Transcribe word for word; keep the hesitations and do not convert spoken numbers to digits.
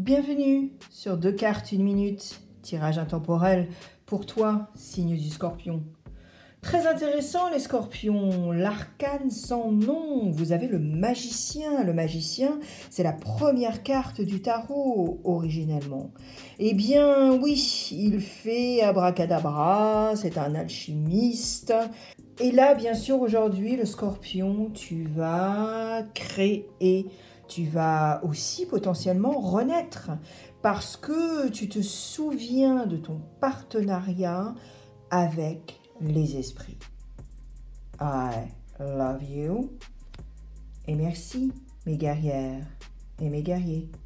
Bienvenue sur deux cartes une minute, tirage intemporel pour toi, signe du Scorpion. Très intéressant les Scorpions, l'arcane sans nom, vous avez le magicien. Le magicien, c'est la première carte du tarot originellement. Eh bien oui, il fait abracadabra, c'est un alchimiste. Et là, bien sûr, aujourd'hui, le Scorpion, tu vas créer, tu vas aussi potentiellement renaître parce que tu te souviens de ton partenariat avec les esprits. I love you. Et merci, mes guerrières et mes guerriers.